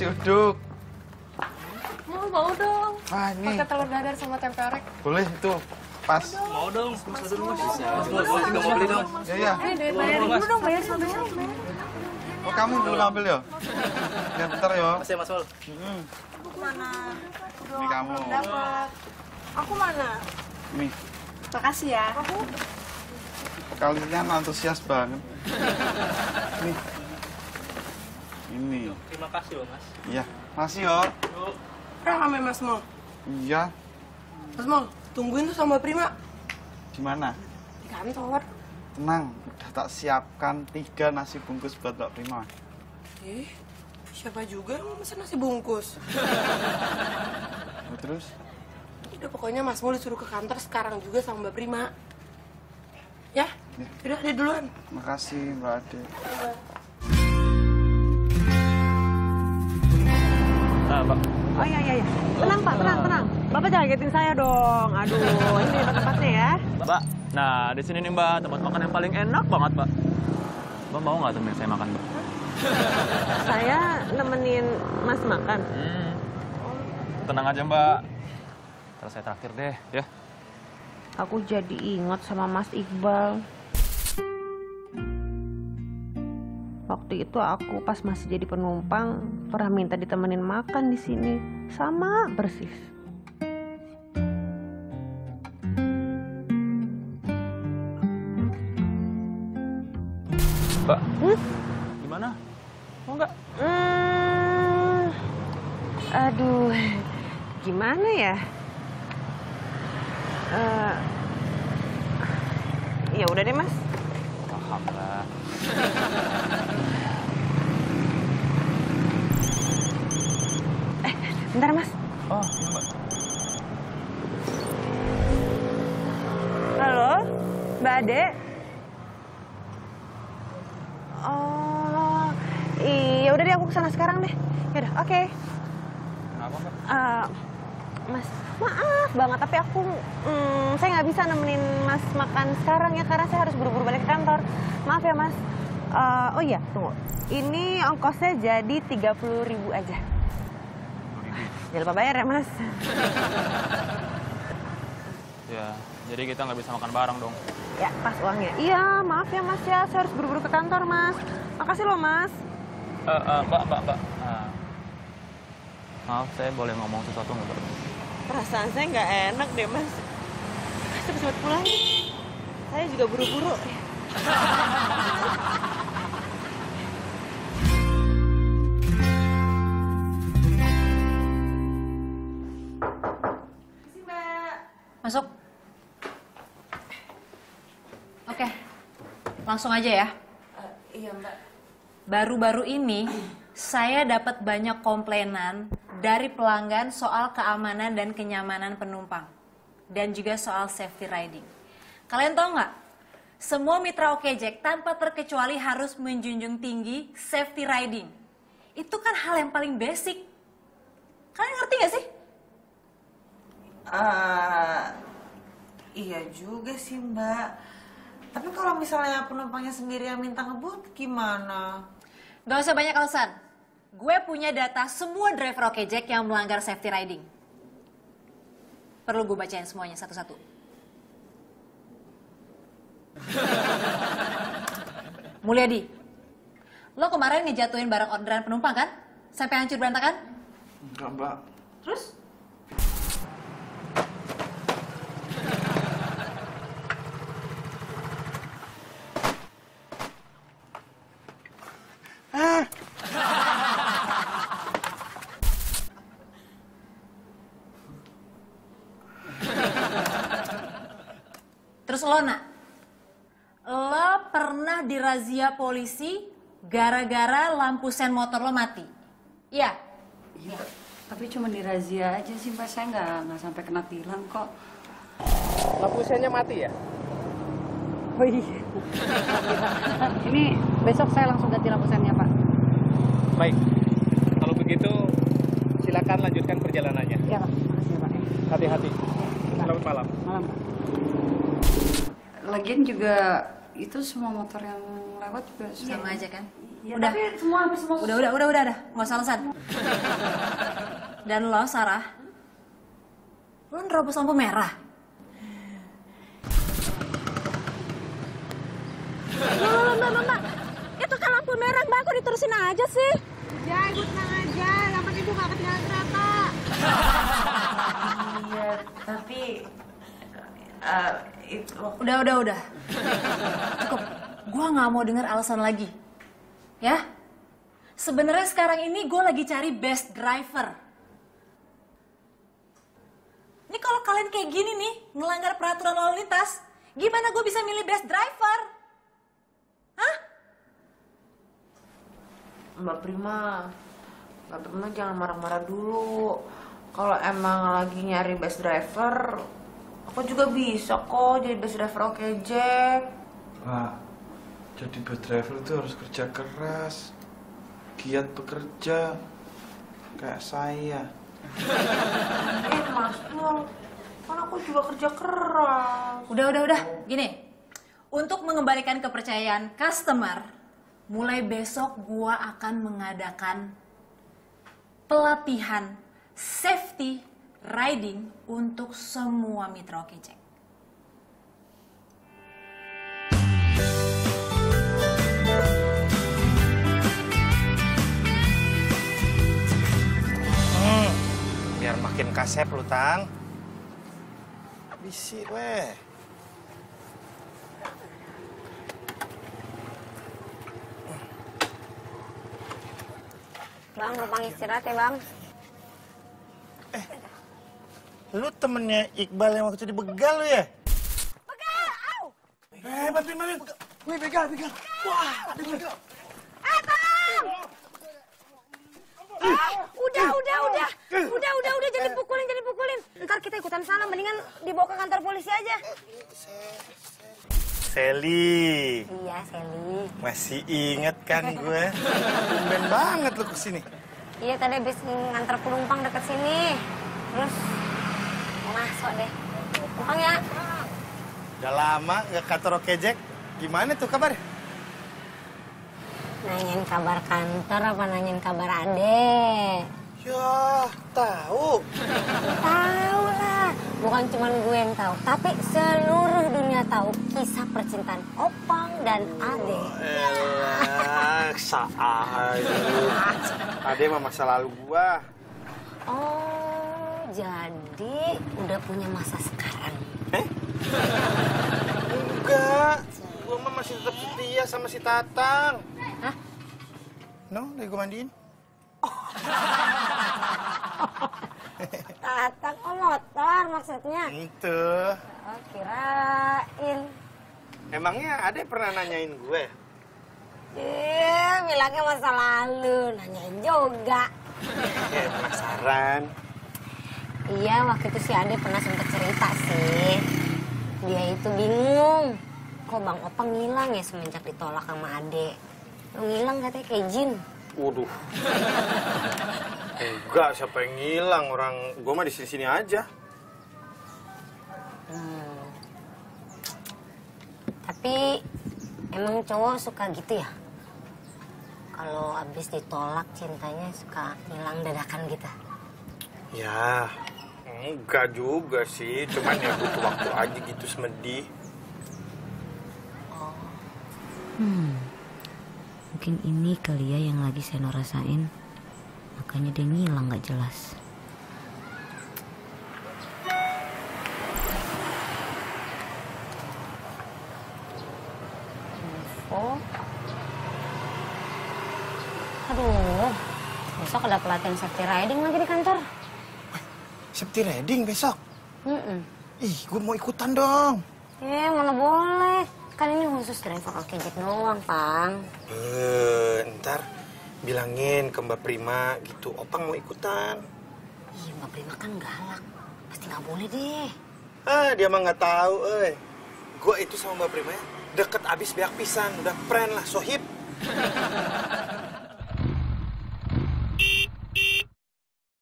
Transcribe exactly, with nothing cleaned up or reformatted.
nasi uduk. Mau, mau dong. Wah, ini. Pakai telur dadar sama tempe orek. Boleh, itu. Pas. Mau dong, mas dulu mas. Bisa. Mau juga mau beli dong. Ya, ya. Eh, bayar dulu dong, bayar dulu. Oh, kamu belum ambil ya? Ya, bentar ya. Mas ya, Mas Wal. Hmm. Mana? Ini kamu. Dapat. Aku mana? Nih, Makasih ya. Aku. kalian antusias banget. Nih. Ini. Terima kasih loh, Mas. Iya, masih ya. Rame Mas Mol. Iya. Mas Mol, tungguin tuh sama Prima. Gimana? Di kantor. Tenang, udah tak siapkan tiga nasi bungkus buat Mbak Prima. Eh, siapa juga yang mau pesen nasi bungkus? Oh, terus? Udah pokoknya Mas Mol disuruh ke kantor sekarang juga sama Mbak Prima. Ya? Ya. Udah, dia duluan. Makasih Mbak Ade. Nah, Pak. Oh iya iya iya. Tenang Pak, tenang tenang. Bapak jangan kagetin saya dong. Aduh, ini tempat-tempatnya ya. Mbak, nah di sini nih Mbak, tempat makan yang paling enak banget, Mbak. Mbak mau nggak temenin saya makan, Mbak? Saya nemenin Mas makan. Hmm. Tenang aja, Mbak. Terus saya traktir deh, ya. Aku jadi ingat sama Mas Iqbal. Waktu itu aku pas masih jadi penumpang pernah minta ditemenin makan di sini, sama persis. Mbak, Hmm? gimana? Mau nggak? Hmm, aduh, gimana ya? Uh, ya udah deh Mas. Paham lah. Eh, bentar Mas. Oh, iya, Mbak. Halo, Mbak Ade. Oh, iya udah deh aku kesana sekarang deh. Yaudah, oke. Okay. Kenapa, Mbak? Uh, mas, maaf banget tapi aku, hmm, saya nggak bisa nemenin Mas makan sekarang ya karena saya harus buru-buru balik ke kantor. Maaf ya Mas. Uh, oh iya, tunggu. Ini ongkosnya jadi tiga puluh ribu aja. Jangan lupa bayar ya Mas. Ya, jadi kita nggak bisa makan bareng dong. Ya, pas uangnya. Iya, maaf ya Mas ya, saya harus buru-buru ke kantor Mas. Makasih loh Mas. Uh, uh, mbak, Mbak, Mbak. Uh, maaf, saya boleh ngomong sesuatu nggak, Mbak? Perasaan saya nggak enak deh Mas. Cepet-cepet pulang. Saya juga buru-buru. Masuk. Oke, langsung aja ya. Uh, iya Mbak. Baru-baru ini saya dapat banyak komplainan dari pelanggan soal keamanan dan kenyamanan penumpang. Dan juga soal safety riding. Kalian tahu nggak? Semua mitra Okejek tanpa terkecuali harus menjunjung tinggi safety riding. Itu kan hal yang paling basic. Kalian ngerti nggak sih? Uh, iya juga sih Mbak. Tapi kalau misalnya penumpangnya sendiri yang minta ngebut gimana? Gak usah banyak alasan. Gue punya data semua driver Okejek yang melanggar safety riding. Perlu gue bacain semuanya satu-satu. Mulyadi, lo kemarin ngejatuhin barang orderan penumpang kan? Sampai hancur berantakan? Enggak, Mbak. Terus? Ah. Terus lo nak, lo pernah dirazia polisi gara-gara lampu sen motor lo mati? Iya? Iya, tapi cuma dirazia aja sih Mbak, saya nggak nggak sampai kena tilang kok. Lampu sennya mati ya? Oh iya. Ini besok saya langsung ganti lampu sennya Pak. Baik, kalau begitu silakan lanjutkan perjalanannya. Iya Pak, makasih ya Pak. Hati-hati. Selamat malam. Malam Pak. Lagian juga itu semua motor yang lewat juga Sama aja kan? Ya, Udah. tapi semua habis semua. Udah, udah, udah, udah, udah. Nggak usah alasan. Dan lo, Sarah, lo nerobos lampu merah. Loh, mbak, mbak, mbak. Itu kan lampu merah, mbak. Kok diterusin aja sih? Udah, ibu tenang aja. Yang penting ibu gak ketinggalan kereta. Iya, tapi... Uh, itu... Udah, udah, udah. Cukup. Gua nggak mau dengar alasan lagi. Ya? Sebenarnya sekarang ini gue lagi cari best driver. Ini kalau kalian kayak gini nih, ngelanggar peraturan lalu lintas, gimana gue bisa milih best driver? Hah? Mbak Prima, Mbak Prima jangan marah-marah dulu. Kalau emang lagi nyari best driver, aku juga bisa kok jadi best driver Oke Jack. Pak, jadi best driver itu harus kerja keras, giat bekerja, kayak saya. Eh Mas Pur, kan aku juga kerja keras. Udah, udah, udah. Gini, untuk mengembalikan kepercayaan customer, mulai besok gua akan mengadakan pelatihan safety riding untuk semua mitra Oke Jack. Hmm, biar makin kasep lu, Tang. Bisi, weh. Bang, numpang istirahat ya, Bang. Lu temennya Iqbal yang waktu di begal lu ya? Begal! Au! Eh, bantuin, bantuin. Wih, begal, begal. Wah, ada begal. Eh, Bang! Ah, udah, udah, udah. Udah, udah, udah. Jangan dipukulin, jangan dipukulin. Ntar kita ikutan salah. Mendingan dibawa ke kantor polisi aja. Sally. Iya, Sally. Masih inget kan gue? Tumben banget lu kesini. Iya, tadi habis nganter penumpang deket sini. Terus masuk deh. Numpang ya. Udah lama nggak kantor Oke Jack. Gimana tuh kabar? Nanyain kabar kantor apa nanyain kabar adek? Ya, tahu. Tahu lah. Bukan cuma gue yang tahu, tapi seluruh dunia tahu kisah percintaan Opang dan Ade. Elah, saah. Ade mah masa lalu gua. Oh, jadi udah punya masa sekarang. Eh? Enggak. Gua mah masih tetap setia sama si Tatang. Hah? No, lagi gua mandiin. Tatang, oh motor maksudnya? Itu. Oh, kirain. Emangnya Ade pernah nanyain gue? Ih, bilangnya masa lalu, nanyain juga. Ya, penasaran. Iya, waktu itu si Ade pernah sempet cerita sih. Dia itu bingung. Kok Bang Opang ngilang ya semenjak ditolak sama Ade. Lo ngilang katanya kayak jin. Waduh. Enggak, siapa yang ngilang? Orang gue mah di sini-sini aja. Hmm. Tapi emang cowok suka gitu ya? Kalau abis ditolak cintanya suka ngilang dadakan gitu? Ya, enggak juga sih. Cuman ya butuh waktu aja gitu semedi. Oh. Hmm. Mungkin ini kali ya yang lagi Seno rasain. Makanya dia ngilang gak jelas. Info. Aduh, besok ada pelatihan safety riding lagi di kantor. Safety riding besok? Mm-mm. Ih, gue mau ikutan dong. Eh, mana boleh. Kan ini khusus driver Oke Jack doang, Pang. Eh, ntar bilangin ke Mbak Prima gitu, Opang mau ikutan. Iya, Mbak Prima kan galak. Pasti nggak boleh deh. Ah, dia mah nggak tahu, eh. Gue itu sama Mbak Prima ya, deket abis beak pisan, udah friend lah, sohib.